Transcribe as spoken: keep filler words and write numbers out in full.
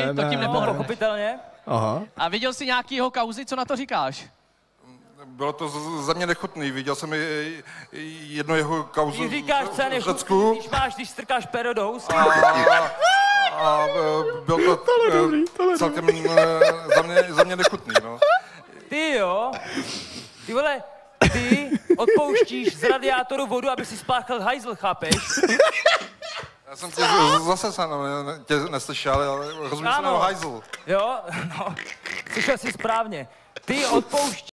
to tím nepohne. Pochopitelně. Aha. A viděl jsi nějaký jeho kauzy, co na to říkáš? Bylo to za mě nechutný, viděl jsem i jedno jeho kauzu Když říkáš, co je v nechutný, Řecku. když máš, když strkáš pero do úst. A, a byl to Tohle dobrý, tohle celkem za mě, za mě nechutný, no. Ty jo, ty vole, ty odpouštíš z radiátoru vodu, aby si spláchal hajzl, chápeš? Já jsem tě zase sám tě neslyšel, ale rozumím se na hajzl. Jo, no, slyšel jsi správně. Ty odpouštíš